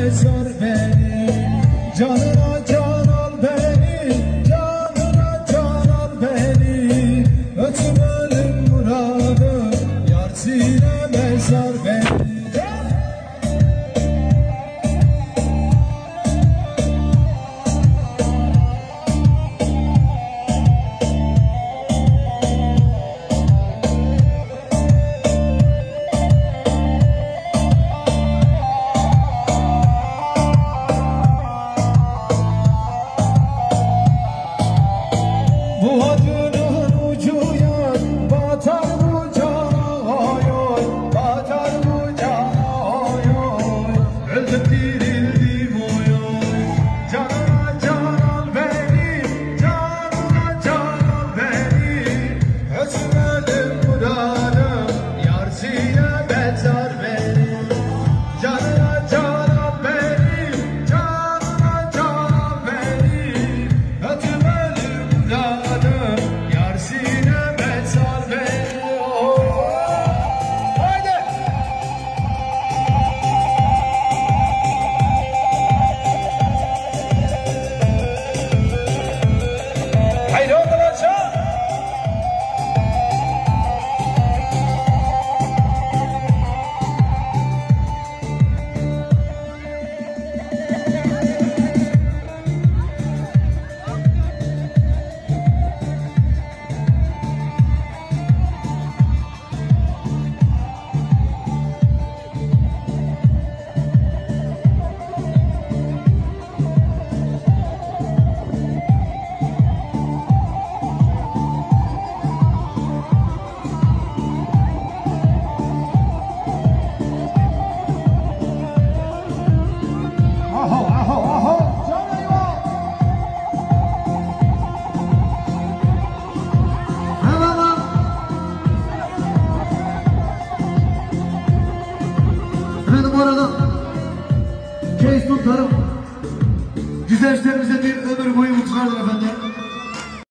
mezar beni. Canına can al beni, canına can al beni. Ötmenin muradı, yar sine mezar beni. Bu acının ucu yar, batar bu cana oy, batar bu cana oy. Öldüm dirildim oy. Canına can al beni, canına can al beni. Ötmedim muradım, yar sine mezar beni. Canına can al beni, canına can al beni. Ötmedim muradım, yar sine mezar beni. Haydi! Haydi arkadaşlar! Aho, aho, aho! Can eyvah! Merhaba. Efendim bu arada Keystone Tarım güzel işlerimize bir ömür boyu mutlulardır efendim.